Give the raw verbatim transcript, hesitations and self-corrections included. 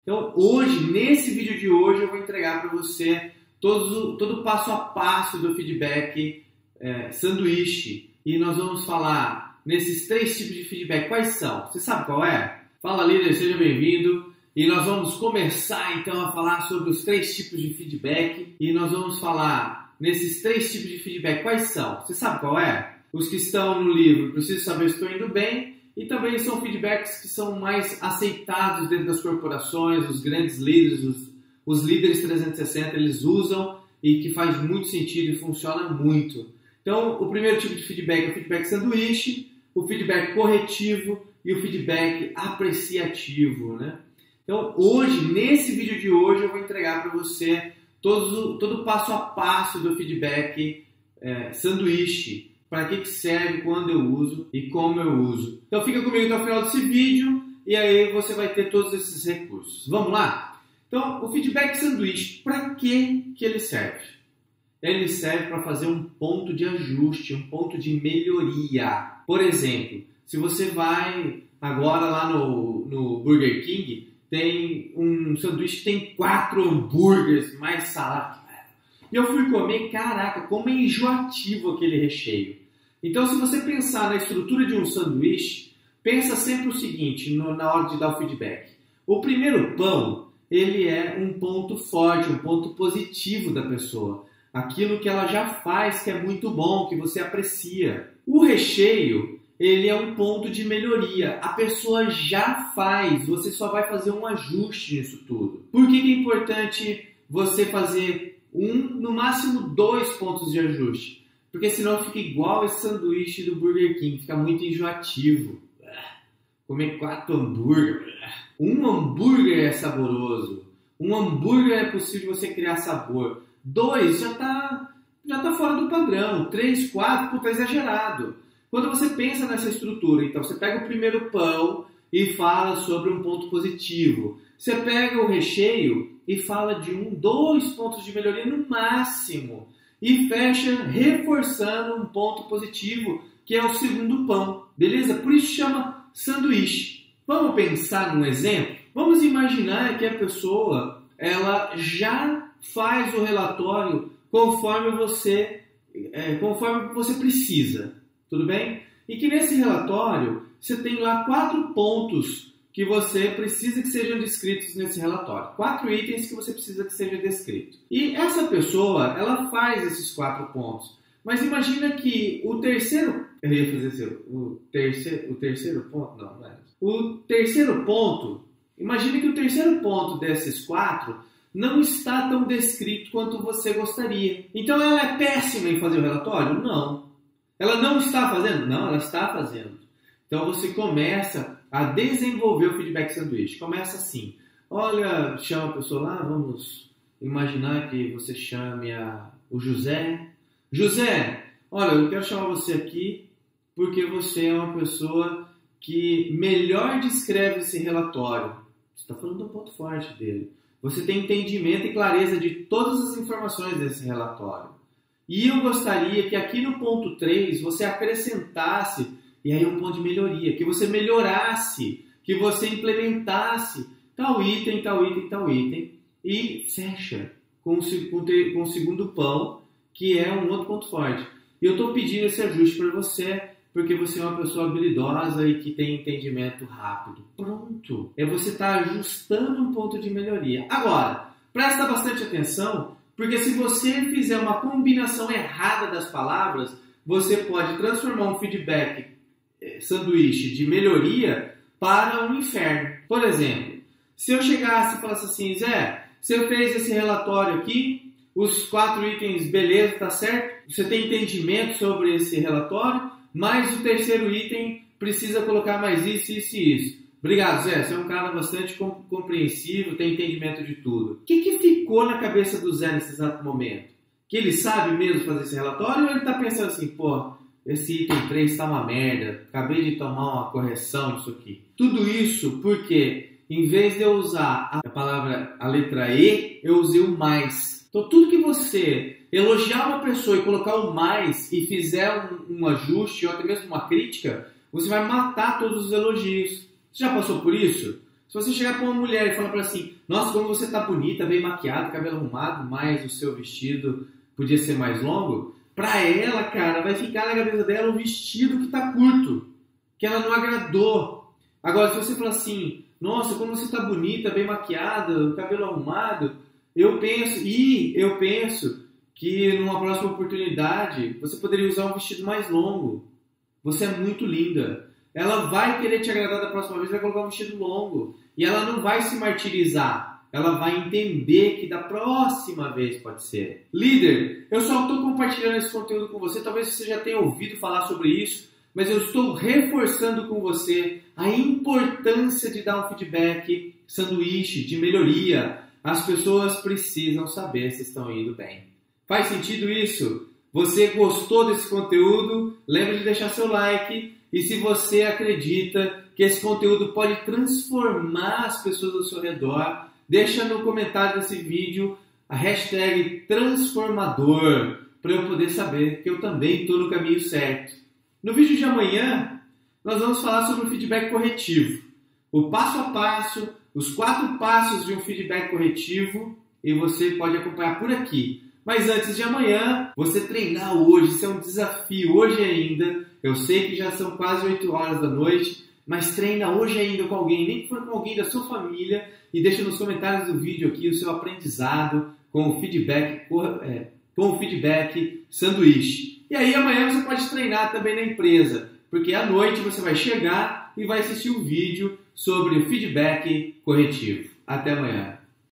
Então hoje, nesse vídeo de hoje, eu vou entregar para você todo, todo o passo a passo do feedback é, sanduíche. E nós vamos falar nesses três tipos de feedback. Quais são? Você sabe qual é? Fala, líder, seja bem-vindo. E nós vamos começar então a falar sobre os três tipos de feedback. E nós vamos falar nesses três tipos de feedback. Quais são? Você sabe qual é? Os que estão no livro, preciso saber se estou indo bem. E também são feedbacks que são mais aceitados dentro das corporações, os grandes líderes, os, os líderes trezentos e sessenta, eles usam e que faz muito sentido e funciona muito. Então, o primeiro tipo de feedback é o feedback sanduíche, o feedback corretivo e o feedback apreciativo, né? Então, hoje, nesse vídeo de hoje, eu vou entregar para você todo, todo o passo a passo do feedback é, sanduíche. Para que serve, quando eu uso e como eu uso. Então fica comigo até o final desse vídeo e aí você vai ter todos esses recursos. Vamos lá? Então, o feedback sanduíche, para que que ele serve? Ele serve para fazer um ponto de ajuste, um ponto de melhoria. Por exemplo, se você vai agora lá no, no Burger King, tem um sanduíche que tem quatro hambúrgueres, mais salada. E eu fui comer, caraca, como é enjoativo aquele recheio. Então, se você pensar na estrutura de um sanduíche, pensa sempre o seguinte, no, na hora de dar o feedback. O primeiro pão, ele é um ponto forte, um ponto positivo da pessoa. Aquilo que ela já faz, que é muito bom, que você aprecia. O recheio, ele é um ponto de melhoria. A pessoa já faz, você só vai fazer um ajuste nisso tudo. Por que que é importante você fazer um, no máximo dois pontos de ajuste? Porque senão fica igual esse sanduíche do Burger King, fica muito enjoativo. Comer quatro hambúrguer. Um hambúrguer é saboroso. Um hambúrguer é possível você criar sabor. Dois já está já tá fora do padrão. Três, quatro, puta, é exagerado. Quando você pensa nessa estrutura, então você pega o primeiro pão e fala sobre um ponto positivo. Você pega o recheio e fala de um, dois pontos de melhoria no máximo. E fecha reforçando um ponto positivo, que é o segundo pão. Beleza? Por isso chama sanduíche. Vamos pensar num exemplo? Vamos imaginar que a pessoa ela já faz o relatório conforme você, é, conforme você precisa. Tudo bem? E que nesse relatório você tem lá quatro pontos que você precisa que sejam descritos nesse relatório. Quatro itens que você precisa que seja descrito. E essa pessoa, ela faz esses quatro pontos. Mas imagina que o terceiro... Eu ia fazer assim, o terceiro, o terceiro ponto... Não, não é. O terceiro ponto... Imagina que o terceiro ponto desses quatro não está tão descrito quanto você gostaria. Então ela é péssima em fazer o relatório? Não. Ela não está fazendo? Não, ela está fazendo. Então você começa a desenvolver o feedback sanduíche. Começa assim, olha, chama a pessoa lá, vamos imaginar que você chame a, o José. José, olha, eu quero chamar você aqui porque você é uma pessoa que melhor descreve esse relatório. Você está falando do ponto forte dele. Você tem entendimento e clareza de todas as informações desse relatório. E eu gostaria que aqui no ponto três você acrescentasse, e aí um ponto de melhoria, que você melhorasse, que você implementasse tal item, tal item, tal item, e fecha com o, com o segundo pão, que é um outro ponto forte. E eu estou pedindo esse ajuste para você, porque você é uma pessoa habilidosa e que tem entendimento rápido. Pronto! É você estar tá ajustando um ponto de melhoria. Agora, presta bastante atenção, porque se você fizer uma combinação errada das palavras, você pode transformar um feedback sanduíche de melhoria para um inferno. Por exemplo, se eu chegasse e falasse assim, Zé, você fez esse relatório aqui, os quatro itens, beleza, tá certo? Você tem entendimento sobre esse relatório, mas o terceiro item precisa colocar mais isso, isso e isso. Obrigado, Zé, você é um cara bastante compreensivo, tem entendimento de tudo. O que, que ficou na cabeça do Zé nesse exato momento? Que ele sabe mesmo fazer esse relatório ou ele está pensando assim, pô, esse item três está uma merda, acabei de tomar uma correção disso aqui. Tudo isso porque, em vez de eu usar a palavra, a letra E, eu usei o mais. Então, tudo que você elogiar uma pessoa e colocar o mais e fizer um, um ajuste ou até mesmo uma crítica, você vai matar todos os elogios. Você já passou por isso? Se você chegar para uma mulher e falar para ela assim, nossa, como você tá bonita, bem maquiada, cabelo arrumado, mas o seu vestido podia ser mais longo, para ela, cara, vai ficar na cabeça dela um vestido que tá curto, que ela não agradou. Agora, se você falar assim, nossa, como você tá bonita, bem maquiada, cabelo arrumado, eu penso, e eu penso que numa próxima oportunidade você poderia usar um vestido mais longo. Você é muito linda. Ela vai querer te agradar da próxima vez, vai colocar um vestido longo. E ela não vai se martirizar. Ela vai entender que da próxima vez pode ser. Líder, eu só estou compartilhando esse conteúdo com você. Talvez você já tenha ouvido falar sobre isso, mas eu estou reforçando com você a importância de dar um feedback sanduíche, de melhoria. As pessoas precisam saber se estão indo bem. Faz sentido isso? Você gostou desse conteúdo? Lembre de deixar seu like. E se você acredita que esse conteúdo pode transformar as pessoas ao seu redor, deixa no comentário desse vídeo a hashtag transformador para eu poder saber que eu também estou no caminho certo. No vídeo de amanhã, nós vamos falar sobre o feedback corretivo. O passo a passo, os quatro passos de um feedback corretivo, e você pode acompanhar por aqui. Mas antes de amanhã, você treinar hoje, isso é um desafio, hoje ainda. Eu sei que já são quase oito horas da noite, mas treina hoje ainda com alguém, nem que for com alguém da sua família, e deixa nos comentários do vídeo aqui o seu aprendizado com o feedback, é, com o feedback sanduíche. E aí amanhã você pode treinar também na empresa, porque à noite você vai chegar e vai assistir um vídeo sobre o feedback corretivo. Até amanhã.